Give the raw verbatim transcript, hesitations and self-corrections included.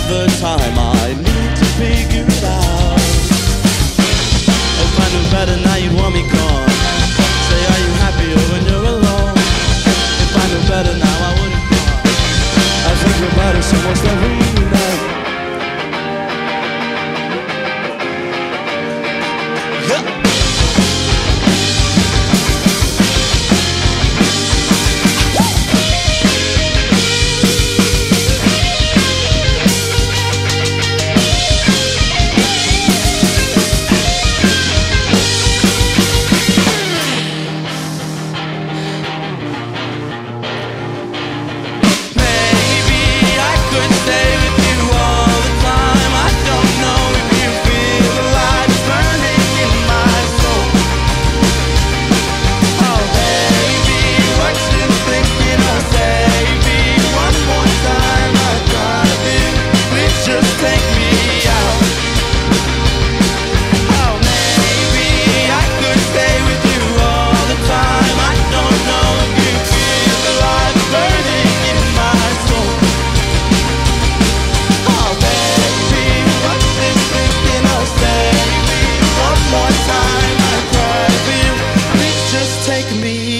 the time I need to figure out. If I knew better now you'd want me gone. Say are you happier when you're alone? If I knew better now I wouldn't call. I think about it almost every night. Yeah. Take me